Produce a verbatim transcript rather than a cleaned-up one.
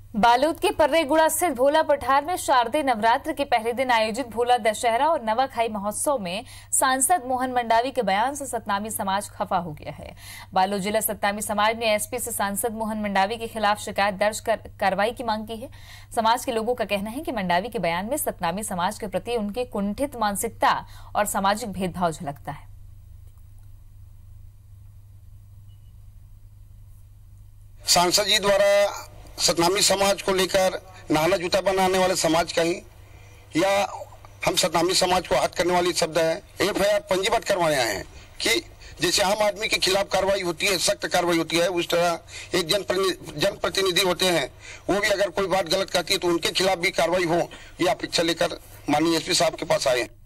बालोद के पर्रेगुड़ा स्थित भोला पठार में शारदीय नवरात्र के पहले दिन आयोजित भोला दशहरा और नवाखाई महोत्सव में सांसद मोहन मंडावी के बयान से सतनामी समाज खफा हो गया है। बालोद जिला सतनामी समाज ने एसपी से सांसद मोहन मंडावी के खिलाफ शिकायत दर्ज कर कार्रवाई की मांग की है। समाज के लोगों का कहना है कि मंडावी के बयान में सतनामी समाज के प्रति उनकी कुंठित मानसिकता और सामाजिक भेदभाव झलकता है। सांसद जी द्वारा सतनामी समाज को लेकर नाला जूता बनाने वाले समाज का ही या हम सतनामी समाज को आहत करने वाली शब्द है। एफ आई आर पंजीबद्ध करवाए हैं कि जैसे आम आदमी के खिलाफ कार्रवाई होती है, सख्त कार्रवाई होती है, उस तरह एक जनप्रतिनिधि होते हैं, वो भी अगर कोई बात गलत कहती है तो उनके खिलाफ भी कार्रवाई हो, ये अपेक्षा लेकर माननीय एसपी साहब के पास आए हैं।